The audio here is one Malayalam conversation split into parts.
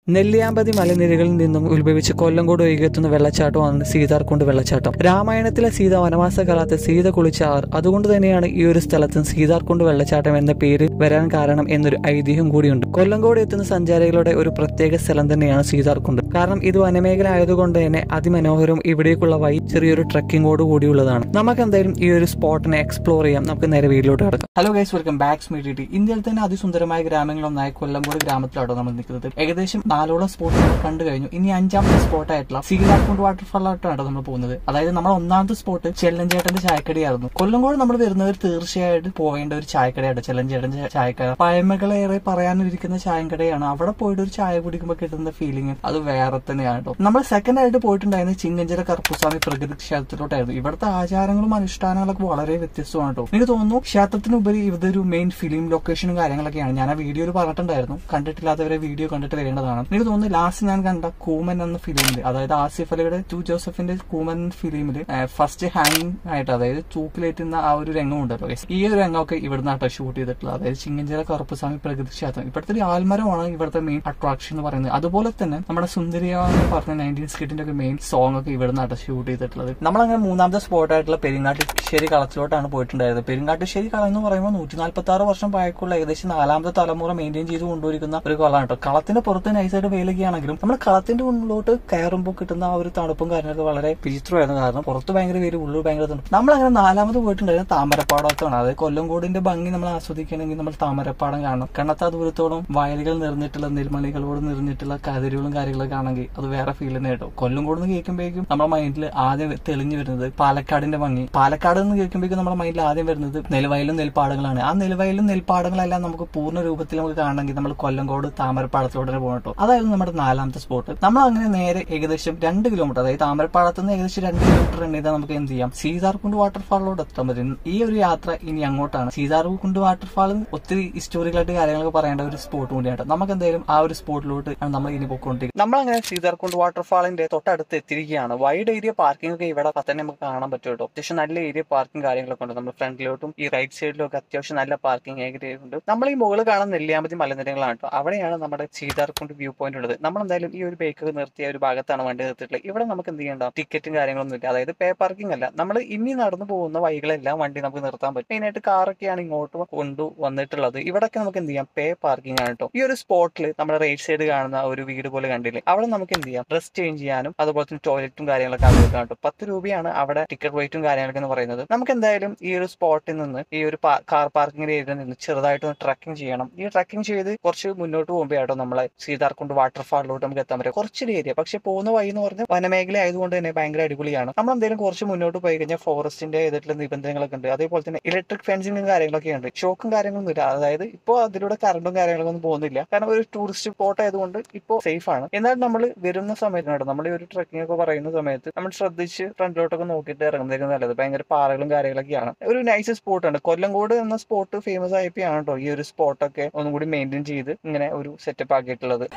നെല്ലിയാമ്പതി മലനിരകളിൽ നിന്നും ഉത്ഭവിച്ച് കൊല്ലങ്കോട് ഒഴുകിയെത്തുന്ന വെള്ളച്ചാട്ടമാണ് സീതാർകുണ്ട് വെള്ളച്ചാട്ടം. രാമായണത്തിലെ സീത വനവാസകാലത്ത് സീത കുളിച്ച ആർ, അതുകൊണ്ട് തന്നെയാണ് ഈ ഒരു സ്ഥലത്ത് സീതാർകുണ്ട് വെള്ളച്ചാട്ടം എന്ന പേര് വരാൻ കാരണം എന്നൊരു ഐതിഹ്യം കൂടിയുണ്ട്. കൊല്ലങ്കോട് എത്തുന്ന സഞ്ചാരികളുടെ ഒരു പ്രത്യേക സ്ഥലം തന്നെയാണ് സീതാർകുണ്ട്. കാരണം ഇത് വനമേഖല ആയതുകൊണ്ട് തന്നെ അതിമനോഹരവും ഇവിടേക്കുള്ള വഴി ചെറിയൊരു ട്രക്കിങ്ങോട് കൂടിയുള്ളതാണ്. നമുക്ക് എന്തായാലും ഈ ഒരു സ്പോട്ടിനെ എക്സ്പ്ലോർ ചെയ്യാം. നമുക്ക് നേരെ വീട്ടിലോട്ട് കിടക്കാം. ഹലോ ഗൈസ്, വെൽക്കം ബാക്ക് മീ ടി. ഇന്ത്യയിൽ തന്നെ അതിസുന്ദരമായ ഗ്രാമങ്ങളൊന്നായ കൊല്ലങ്കോട് ഗ്രാമത്തിലാണ് നമ്മൾ നിൽക്കുന്നത്. ഏകദേശം 4 സ്പോട്ട് നമ്മൾ കണ്ടു കഴിഞ്ഞു. ഇനി 5ാമത്തെ സ്പോട്ടായിട്ടുള്ള സീതാർകുണ്ട് വാട്ടർഫാളായിട്ടാണ് നമ്മൾ പോകുന്നത്. അതായത് നമ്മൾ 1ാമത്തെ സ്പോട്ട് ചെല്ലഞ്ചേട്ടന്റെ ചായക്കടയായിരുന്നു. കൊല്ലങ്കോട് നമ്മൾ വരുന്നവർ തീർച്ചയായിട്ടും പോകേണ്ട ഒരു ചായക്കടയാണ് ചെല്ലഞ്ചേട്ടന്റെ ചായക്കട. പഴമകളേറെ പറയാനിരിക്കുന്ന ചായക്കടയാണ്. അവിടെ പോയിട്ട് ഒരു ചായ കുടിക്കുമ്പോൾ കിട്ടുന്ന ഫീലിംഗ് അത് വേറെ തന്നെയാണ് കേട്ടോ. നമ്മൾ സെക്കൻഡ് ആയിട്ട് പോയിട്ടുണ്ടായിരുന്നത് ചിങ്ങഞ്ചിറ കറുപ്പുസ്വാമി പ്രകൃതി ക്ഷേത്രത്തിലോട്ടായിരുന്നു. ഇവിടുത്തെ ആചാരങ്ങളും അനുഷ്ഠാനങ്ങളൊക്കെ വളരെ വ്യത്യസ്തമാണ് കേട്ടോ. എനിക്ക് തോന്നുന്നു ക്ഷേത്രത്തിനുപരി ഇതൊരു മെയിൻ ഫിലിം ലൊക്കേഷനും കാര്യങ്ങളൊക്കെയാണ്. ഞാൻ ആ വീഡിയോയിൽ പറഞ്ഞിട്ടുണ്ടായിരുന്നു. കണ്ടിട്ടില്ലാത്തവരെ വീഡിയോ കണ്ടിട്ട് വരേണ്ടതാണ്. എനിക്ക് തോന്നുന്നു ലാസ്റ്റ് ഞാൻ കണ്ട കൂമൻ എന്ന ഫിലിമില്, അതായത് ആസിഫ് അലിയുടെ ടു ജോസഫിന്റെ കൂമൻ ഫിലിമില് ഫസ്റ്റ് ഹാങ്ങിങ് ആയിട്ട്, അതായത് തൂക്കിലേറ്റുന്ന ആ ഒരു രംഗം ഉണ്ടല്ലോ, ഈ ഒരു രംഗമൊക്കെ ഇവിടുന്നാട്ടോ ഷൂട്ട് ചെയ്തിട്ടുള്ളത്. അതായത് ചിങ്ങഞ്ചിറ കറുപ്പുസ്വാമി പ്രകൃതി ക്ഷേത്രം. ഇവിടുത്തെ ഒരു ആൽമരമാണ് ഇവിടുത്തെ മെയിൻ അട്രാക്ഷൻ എന്ന് പറയുന്നത്. അതുപോലെ തന്നെ നമ്മുടെ സുന്ദരിയാന്ന് പറഞ്ഞ 19 സ്കിറ്റിന്റെ ഒക്കെ മെയിൻ സോങ് ഒക്കെ ഇവിടുന്നാട്ടോ ഷൂട്ട് ചെയ്തിട്ടുള്ളത്. നമ്മളങ്ങനെ 3ാമത്തെ സ്പോട്ടായിട്ടുള്ള പെരിങ്ങാട്ടുശ്ശേരി കളത്തിലോട്ടാണ് പോയിട്ടുണ്ടായിരുന്നത്. പെരിങ്ങാട്ടുശ്ശേരി കളം എന്ന് പറയുമ്പോൾ 146 വർഷം പഴക്കമുള്ള ഏകദേശം 4ാമത്തെ തലമുറ മെയിൻറ്റെയിൻ ചെയ്ത് കൊണ്ടുവരിക്കുന്ന ഒരു കളമാണ് കേട്ടോ. കളത്തിന്റെ പുറത്ത് നൈസായിട്ട് വെയിലൊക്കെയാണെങ്കിലും നമ്മൾ കളത്തിന്റെ ഉള്ളിലോട്ട് കയറുമ്പോൾ കിട്ടുന്ന ആ ഒരു തണുപ്പും കാര്യങ്ങളൊക്കെ വളരെ വിചിത്രമായിരുന്നു. കാരണം പുറത്ത് ഭയങ്കര വെയിൽ, ഉള്ളു ഭയങ്കര തണുപ്പ്. നമ്മളങ്ങനെ 4ാമത് പോയിട്ടുണ്ടായിരുന്ന താമരപ്പാടത്താണ്. അതായത് കൊല്ലങ്കോടിന്റെ ഭംഗി നമ്മൾ ആസ്വദിക്കണമെങ്കിൽ നമ്മൾ താമരപ്പാടം കാണണം. കണ്ണത്താ ദൂരത്തോളം വയലുകൾ നിറഞ്ഞിട്ടുള്ള നെൽമണികളോട് നിറഞ്ഞിട്ടുള്ള കതിരുകളും കാര്യങ്ങളൊക്കെ ആണെങ്കിൽ അത് വേറെ ഫീൽ തന്നെ കേട്ടോ. കൊല്ലങ്കോട് എന്ന് കേൾക്കുമ്പോഴേക്കും നമ്മുടെ മൈൻഡിൽ ആദ്യം തെളിഞ്ഞു വരുന്നത് പാലക്കാടിന്റെ ഭംഗി. പാലക്കാട് എന്ന് കേൾക്കുമ്പോഴേക്കും നമ്മുടെ മൈൻഡിൽ ആദ്യം വരുന്നത് നെൽവയലും നെൽപ്പാടങ്ങളാണ്. ആ നെൽവയലും നെൽപ്പാടങ്ങളെല്ലാം നമുക്ക് പൂർണ്ണ രൂപത്തിൽ നമുക്ക് കാണണമെങ്കിൽ നമ്മൾ കൊല്ലങ്കോട് താമരപ്പാടത്തിലോട്ട് തന്നെ പോകണം കേട്ടോ. അതായിരുന്നു നമ്മുടെ 4ാമത്തെ സ്പോട്ട്. നമ്മൾ അങ്ങനെ നേരെ ഏകദേശം 2 കിലോമീറ്റർ, അതായത് താമരപ്പാടത്ത് നിന്ന് ഏകദേശം 2 കിലോമീറ്റർ എണ്ണിതാൽ നമുക്ക് എന്ത് ചെയ്യാം, സീതാർകുണ്ട് വാട്ടർഫാളിലോട്ട് എത്താൻ പറ്റും. ഈ ഒരു യാത്ര ഇനി അങ്ങോട്ടാണ്. സീതാർകുണ്ട് വാട്ടർഫാളിൽ ഒത്തിരി ഹിസ്റ്റോറിക്കലായിട്ട് കാര്യങ്ങളൊക്കെ പറയേണ്ട ഒരു സ്പോട്ട് കൂടിയാണ്. നമുക്ക് എന്തായാലും ആ ഒരു സ്പോട്ടിലോട്ട് നമ്മൾ ഇനി പോയിക്കൊണ്ടിരിക്കും. നമ്മളങ്ങനെ സീതാർകുണ്ട് വാട്ടർഫാളിന്റെ തൊട്ടടുത്ത് എത്തിയിരിക്കുകയാണ്. വൈഡ് ഏരിയ പാർക്കിംഗ് ഒക്കെ ഇവിടെ തന്നെ നമുക്ക് കാണാൻ പറ്റും കേട്ടോ. അത്യാവശ്യം നല്ല ഏരിയ പാർക്കിംഗ് കാര്യങ്ങളൊക്കെ ഉണ്ട്. നമ്മൾ ഫ്രണ്ടിലോട്ടും ഈ റൈറ്റ് സൈഡിലും ഒക്കെ അത്യാവശ്യം നല്ല പാർക്കിംഗ് ഏരിയ ഉണ്ട്. നമ്മൾ ഈ മുകളിൽ കാണുന്ന നെല്ലിയാമ്പതി മലനിരകളാണ് കേട്ടോ. അവിടെയാണ് നമ്മുടെ സീതാർകുണ്ട് വ്യൂ പോയിന്റ് ഉള്ളത്. നമ്മൾ എന്തായാലും ഈ ഒരു ബൈക്ക് നിർത്തിയ ഒരു ഭാഗത്താണ് വണ്ടി നിർത്തിയിട്ടുള്ളത്. ഇവിടെ നമുക്ക് എന്ത് ചെയ്യണ്ട, ടിക്കറ്റും കാര്യങ്ങളൊന്നും ഇല്ല. അതായത് പേ പാർക്കിംഗ് അല്ല. നമ്മൾ ഇനി നടന്നു പോകുന്ന വഴികളെല്ലാം വണ്ടി നമുക്ക് നിർത്താൻ പറ്റും. മെയിനായിട്ട് കാറൊക്കെയാണ് ഇങ്ങോട്ട് കൊണ്ടുവന്നിട്ടുള്ളത്. ഇവിടെയൊക്കെ നമുക്ക് എന്ത് ചെയ്യാം, പേ പാർക്കിംഗ് ആണ് കേട്ടോ. ഈ ഒരു സ്പോട്ടിൽ നമ്മുടെ റൈറ്റ് സൈഡ് കാണുന്ന ഒരു വീട് പോലെ കണ്ടില്ലേ, അവിടെ നമുക്ക് എന്ത് ചെയ്യാം, ഡ്രസ് ചേഞ്ച് ചെയ്യാനും അതുപോലെ തന്നെ ടോയ്ലറ്റും കാര്യങ്ങളൊക്കെ അവിടെ കേട്ടോ. 10 രൂപയാണ് അവിടെ ടിക്കറ്റ് റേറ്റും കാര്യങ്ങളൊക്കെ എന്ന് പറയുന്നത്. നമുക്ക് എന്തായാലും ഈ ഒരു സ്പോട്ടിൽ നിന്ന് ഈ ഒരു കാർ പാർക്കിംഗ് ഏരിയയിൽ നിന്ന് ചെറുതായിട്ടൊന്ന് ട്രക്കിംഗ് ചെയ്യണം. ഈ ട്രക്കിംഗ് ചെയ്ത് കുറച്ച് മുന്നോട്ട് പോകുമ്പോൾ ആട്ടോ നമ്മളെ സീതാർകുണ്ട് വാട്ടർഫാളിലോട്ട് നമുക്ക് എത്താൻ പറ്റും. കുറച്ചൊരു ഏരിയ, പക്ഷെ പോകുന്ന വഴി എന്ന് പറഞ്ഞാൽ വനമേഖല ആയതുകൊണ്ട് തന്നെ ഭയങ്കര അടിപൊളിയാണ്. നമ്മൾ എന്തെങ്കിലും കുറച്ച് മുന്നോട്ട് പോയി കഴിഞ്ഞാൽ ഫോറസ്റ്റിന്റെ ഏതായിട്ടുള്ള നിബന്ധനകളൊക്കെ ഉണ്ട്. അതേപോലെ തന്നെ ഇലക്ട്രിക് ഫെൻസിങ്ങും കാര്യങ്ങളൊക്കെ ഉണ്ട്. ഷോക്കും കാര്യങ്ങളൊന്നും ഇല്ല. അതായത് ഇപ്പോൾ അതിലൂടെ കറണ്ടും കാര്യങ്ങളൊന്നും ഒന്നും പോകുന്നില്ല. കാരണം ഒരു ടൂറിസ്റ്റ് സ്പോട്ട് ആയതുകൊണ്ട് ഇപ്പോൾ സേഫ് ആണ്. എന്നാൽ നമ്മൾ വരുന്ന സമയത്തിനാണ് നമ്മൾ ഈ ഒരു ട്രക്കിംഗ് ഒക്കെ പറയുന്ന സമയത്ത് നമ്മൾ ശ്രദ്ധിച്ച് ഫ്രണ്ടിലോട്ടൊക്കെ നോക്കിയിട്ട് ഇറങ്ങുന്നതായിരിക്കും നല്ലത്. ഭയങ്കര പാറകളും കാര്യങ്ങളൊക്കെയാണ്. ഒരു നൈസ് സ്പോട്ടാണ്. കൊല്ലങ്കോട് എന്ന സ്പോട്ട് ഫേമസ് ആയപ്പോഴാണ് കേട്ടോ ഈ ഒരു സ്പോട്ടൊക്കെ ഒന്നും കൂടി മെയിൻറ്റെയിൻ ചെയ്ത് ഇങ്ങനെ ഒരു സെറ്റപ്പ് ആക്കിയിട്ടുള്ളത്.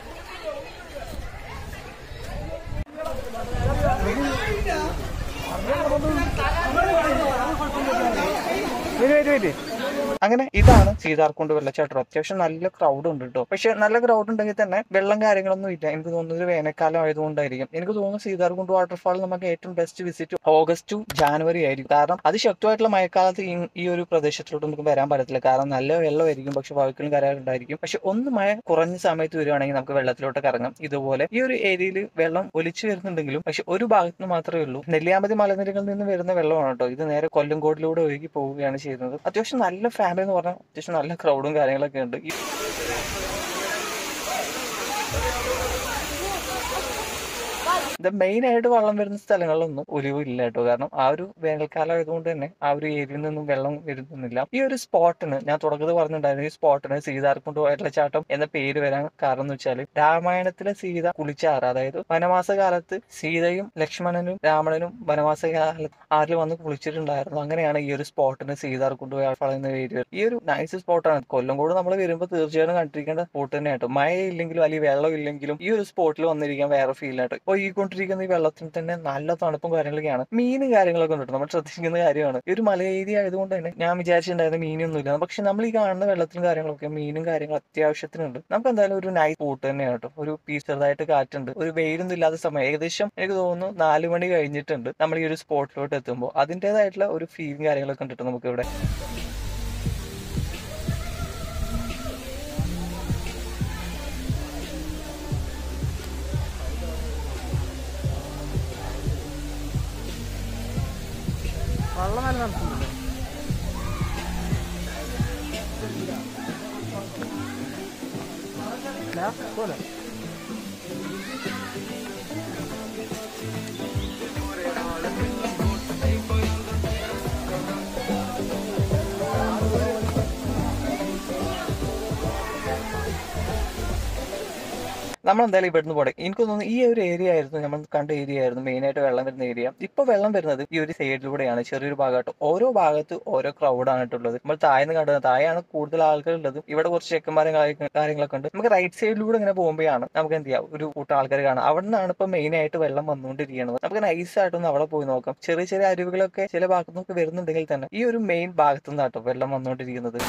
അങ്ങനെ ഇതാണ് സീതാർകുണ്ട് വെള്ളച്ചാട്ടം. അത്യാവശ്യം നല്ല ക്രൗഡ് ഉണ്ട് കേട്ടോ. പക്ഷെ നല്ല ക്രൗഡ് ഉണ്ടെങ്കിൽ തന്നെ വെള്ളം കാര്യങ്ങളൊന്നും ഇല്ല. എനിക്ക് തോന്നുന്നത് വേനൽക്കാലം ആയതുകൊണ്ടായിരിക്കും. എനിക്ക് തോന്നുന്നു സീതാർകുണ്ട് വാട്ടർഫാൾ നമുക്ക് ഏറ്റവും best visit August to January ആയിരിക്കും. കാരണം അതിശക്തമായിട്ടുള്ള മഴക്കാലത്ത് ഈ ഒരു പ്രദേശത്തോട്ട് നമുക്ക് വരാൻ പറ്റത്തില്ല. കാരണം നല്ല വെള്ളമായിരിക്കും, പക്ഷെ വഴുക്കലും കാര്യങ്ങളുണ്ടായിരിക്കും. പക്ഷെ ഒന്ന് മഴ കുറഞ്ഞ സമയത്ത് വരികയാണെങ്കിൽ നമുക്ക് വെള്ളത്തിലോട്ടൊക്കെ ഇറങ്ങാം. ഇതുപോലെ ഈ ഒരു ഏരിയയിൽ വെള്ളം ഒലിച്ചു വരുന്നുണ്ടെങ്കിലും പക്ഷെ ഒരു ഭാഗത്ത് നിന്ന് മാത്രമേ ഉള്ളൂ. നെല്ലിയാമ്പതി മലനിരകളിൽ നിന്ന് വരുന്ന വെള്ളമാണ് കേട്ടോ. ഇത് നേരെ കൊല്ലങ്കോടിലൂടെ ഒഴുകി പോവുകയാണ് ചെയ്യുന്നത്. അത്യാവശ്യം നല്ല ഫാമിലി എന്ന് പറഞ്ഞാൽ അത്യാവശ്യം നല്ല ക്രൗഡും കാര്യങ്ങളൊക്കെ ഉണ്ട്. ഇത് മെയിൻ ആയിട്ട് വെള്ളം വരുന്ന സ്ഥലങ്ങളിലൊന്നും ഒലിവില്ല കേട്ടോ. കാരണം ആ ഒരു വേനൽക്കാലം ആയതുകൊണ്ട് തന്നെ ആ ഒരു ഏരിയയിൽ നിന്നും വെള്ളം വരുന്നില്ല. ഈ ഒരു സ്പോട്ടിന് ഞാൻ തുടക്കത്തിൽ പറഞ്ഞിട്ടുണ്ടായിരുന്നു, ഈ സ്പോട്ടിന് സീതാർകുണ്ട് വെള്ളച്ചാട്ടം എന്ന പേര് വരാൻ കാരണം എന്ന് വെച്ചാൽ രാമായണത്തിലെ സീത കുളിച്ചാറ്, അതായത് വനവാസകാലത്ത് സീതയും ലക്ഷ്മണനും രാവണനും വനവാസകാലത്ത് ആരിൽ വന്ന് കുളിച്ചിട്ടുണ്ടായിരുന്നു. അങ്ങനെയാണ് ഈ ഒരു സ്പോട്ടിന് സീതാർകുണ്ട് വെള്ളച്ചാട്ടം എന്ന പേര്. ഈ ഒരു നൈസ് സ്പോട്ടാണ്. കൊല്ലങ്കോട് നമ്മൾ വരുമ്പോൾ തീർച്ചയായിട്ടും കണ്ടിരിക്കേണ്ട സ്പോട്ട് തന്നെ കേട്ടോ. മഴ ഇല്ലെങ്കിലും അല്ലെങ്കിൽ വെള്ളം ഇല്ലെങ്കിലും ഈ ഒരു സ്പോട്ടിൽ വന്നിരിക്കാൻ വേറെ ഫീൽ ആയിട്ട്. ഒഴുകിക്കൊണ്ട് വന്നുകൊണ്ടിരിക്കുന്ന ഈ വെള്ളത്തിന് തന്നെ നല്ല തണുപ്പും കാര്യങ്ങളൊക്കെയാണ്. മീനും കാര്യങ്ങളൊക്കെ ഉണ്ട്. നമ്മൾ ശ്രദ്ധിക്കുന്ന കാര്യമാണ്. ഈ ഒരു മല ഏരിയ ആയതുകൊണ്ട് തന്നെ ഞാൻ വിചാരിച്ചിട്ടുണ്ടായിരുന്ന മീനൊന്നുമില്ല. പക്ഷെ നമ്മൾ ഈ കാണുന്ന വെള്ളത്തിലും കാര്യങ്ങളൊക്കെ മീനും കാര്യങ്ങളും അത്യാവശ്യത്തിനുണ്ട്. നമുക്ക് എന്തായാലും ഒരു നൈറ്റ് സ്പോട്ട് തന്നെയാണ് കേട്ടോ. ഒരു ചെറുതായിട്ട് കാറ്റുണ്ട്, ഒരു വെയിലൊന്നും ഇല്ലാത്ത സമയം. ഏകദേശം എനിക്ക് തോന്നുന്നു 4 മണി കഴിഞ്ഞിട്ടുണ്ട് നമ്മൾ ഈ ഒരു സ്പോട്ടിലോട്ട് എത്തുമ്പോൾ. അതിൻ്റെതായിട്ടുള്ള ഒരു ഫീലും കാര്യങ്ങളൊക്കെ ഉണ്ട് നമുക്ക് ഇവിടെ. വെള്ളം നല്ല നടത്തുന്നില്ലേ? പോലെ നമ്മളെന്തായാലും ഇവിടുന്ന് പോടെ. എനിക്ക് തോന്നുന്നു ഈ ഒരു ഏരിയ ആയിരുന്നു നമ്മൾ കണ്ട ഏരിയ ആയിരുന്നു മെയിനായിട്ട് വെള്ളം വരുന്ന ഏരിയ. ഇപ്പൊ വെള്ളം വരുന്നത് ഈ ഒരു സൈഡിലൂടെയാണ്, ചെറിയൊരു ഭാഗമായിട്ട്. ഓരോ ഭാഗത്ത് ഓരോ ക്രൗഡാണ് ഉള്ളത്. നമ്മൾ താഴെന്ന് കണ്ടത്, താഴെയാണ് കൂടുതൽ ആൾക്കാരുള്ളത്. ഇവിടെ കുറച്ച് ചെക്കന്മാരും കാര്യങ്ങളൊക്കെ ഉണ്ട്. നമുക്ക് റൈറ്റ് സൈഡിലൂടെ ഇങ്ങനെ പോകുമ്പോഴാണ് നമുക്ക് എന്ത് ചെയ്യാം, ഒരു കൂട്ടം ആൾക്കാർ കാണാം. അവിടെ നിന്നാണ് ഇപ്പൊ മെയിനായിട്ട് വെള്ളം വന്നുകൊണ്ടിരിക്കുന്നത്. നമുക്ക് നൈസായിട്ടൊന്ന് അവിടെ പോയി നോക്കാം. ചെറിയ ചെറിയ അരുവികളൊക്കെ ചില ഭാഗത്തു നിന്നൊക്കെ വരുന്നുണ്ടെങ്കിൽ തന്നെ ഈ ഒരു മെയിൻ ഭാഗത്തു നിന്നാട്ടോ വെള്ളം വന്നുകൊണ്ടിരിക്കുന്നത്.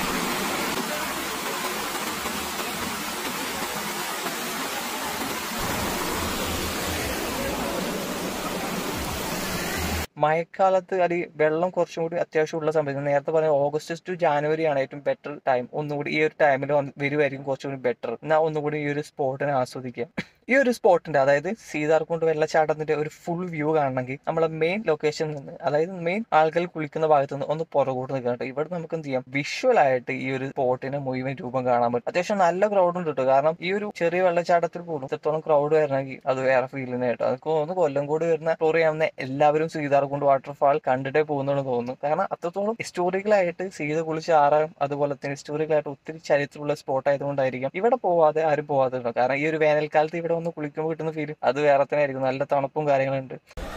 മഴക്കാലത്ത് അല്ലെങ്കിൽ വെള്ളം കുറച്ചും കൂടി അത്യാവശ്യമുള്ള സമയത്ത്, നേരത്തെ പറഞ്ഞ ഓഗസ്റ്റ് ടു ജാനുവരി ആണ് ഏറ്റവും ബെറ്റർ ടൈം. ഒന്നുകൂടി ഈ ഒരു ടൈമിൽ വരുമായിരിക്കും കുറച്ചുകൂടി ബെറ്റർ. എന്നാൽ ഒന്നുകൂടി ഈ ഒരു സ്പോട്ടിനെ ആസ്വദിക്കാം. ഈ ഒരു സ്പോട്ടിന്റെ, അതായത് സീതാർകുണ്ട് വെള്ളച്ചാട്ടത്തിന്റെ ഒരു ഫുൾ വ്യൂ കാണണമെങ്കിൽ നമ്മളെ മെയിൻ ലൊക്കേഷനിൽ നിന്ന്, അതായത് മെയിൻ ആൾക്കാർ കുളിക്കുന്ന ഭാഗത്ത് നിന്ന് ഒന്ന് പുറകോട്ട് നിൽക്കണം. ഇവിടെ നമുക്ക് എന്ത് ചെയ്യാം, വിഷ്വൽ ആയിട്ട് ഈ ഒരു സ്പോട്ടിന്റെ മുഴുവൻ രൂപം കാണാൻ പറ്റും. അത്യാവശ്യം നല്ല ക്രൗഡ് ഉണ്ട് കേട്ടോ. കാരണം ഈ ഒരു ചെറിയ വെള്ളച്ചാട്ടത്തിൽ പോലും ഇത്രത്തോളം ക്രൗഡ് വരണമെങ്കിൽ അത് വേറെ ഫീലിന് കേട്ടോ. അതൊക്കെ തോന്നുന്നു കൊല്ലംകോട് വരുന്ന ടൂർ ചെയ്യാവുന്ന എല്ലാവരും സീതാർകുണ്ട് വാട്ടർഫാൾ കണ്ടിട്ടേ പോകുന്നുള്ളൂ തോന്നുന്നു. കാരണം അത്രത്തോളം ഹിസ്റ്റോറിക്കലായിട്ട് സീത കുളിച്ച് ആറാം, അതുപോലെ തന്നെ ഹിസ്റ്റോറിക്കലായിട്ട് ഒത്തിരി ചരിത്രമുള്ള സ്പോട്ട് ആയതുകൊണ്ടായിരിക്കും ഇവിടെ പോവാതെ ആരും പോവാതെ. കാരണം ഈ ഒരു വേനൽക്കാലത്ത് ഇവിടെ ഒന്ന് കുളിക്കുമ്പോൾ കിട്ടുന്ന ഫീൽ അത് വേറെ തന്നെ ആയിരിക്കും. നല്ല തണുപ്പും കാര്യങ്ങളുണ്ട്.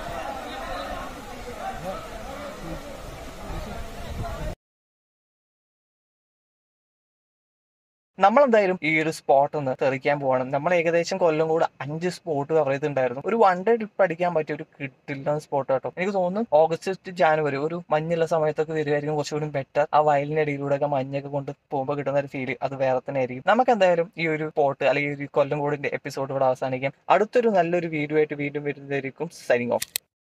നമ്മളെന്തായാലും ഈ ഒരു സ്പോട്ട് ഒന്ന് തെറിക്കാൻ പോവാണ്. നമ്മൾ ഏകദേശം കൊല്ലംകോട് 5 സ്പോട്ട് കവർ ചെയ്തിട്ടുണ്ടായിരുന്നു. ഒരു 1 ഡേ ട്രിപ്പ് അടിക്കാൻ പറ്റിയ ഒരു കിട്ടില്ല സ്പോട്ട് കേട്ടോ. എനിക്ക് തോന്നുന്നു ഓഗസ്റ്റ് ടു ജാനുവരി ഒരു മഞ്ഞുള്ള സമയത്തൊക്കെ വരുമായിരിക്കും കുറച്ചുകൂടി ബെറ്റർ. ആ വയലിനിടയിലൂടെ ഒക്കെ മഞ്ഞൊക്കെ കൊണ്ട് പോകുമ്പോൾ കിട്ടുന്ന ഒരു ഫീൽ അത് വേറെ തന്നെ ആയിരിക്കും. നമുക്ക് എന്തായാലും ഈ ഒരു സ്പോട്ട് അല്ലെങ്കിൽ ഈ കൊല്ലംകോടിന്റെ എപ്പിസോഡ് ഇവിടെ അവസാനിക്കാം. അടുത്തൊരു നല്ലൊരു വീഡിയോ ആയിട്ട് വീണ്ടും വരുന്നതായിരിക്കും. Signing of.